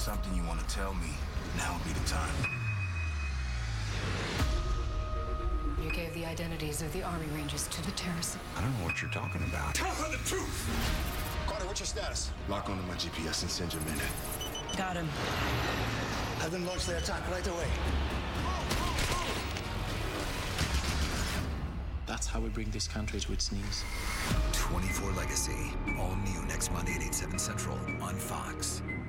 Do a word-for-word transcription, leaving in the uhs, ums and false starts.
something you want to tell me, now would be the time. You gave the identities of the Army Rangers to the terrorists. I don't know what you're talking about. Tell her the truth! Carter, what's your status? Lock onto my G P S and send your men in. Got him. Have them launch their attack right away. That's how we bring this country to its knees. twenty-four Legacy. All new next Monday at eight, seven Central on Fox.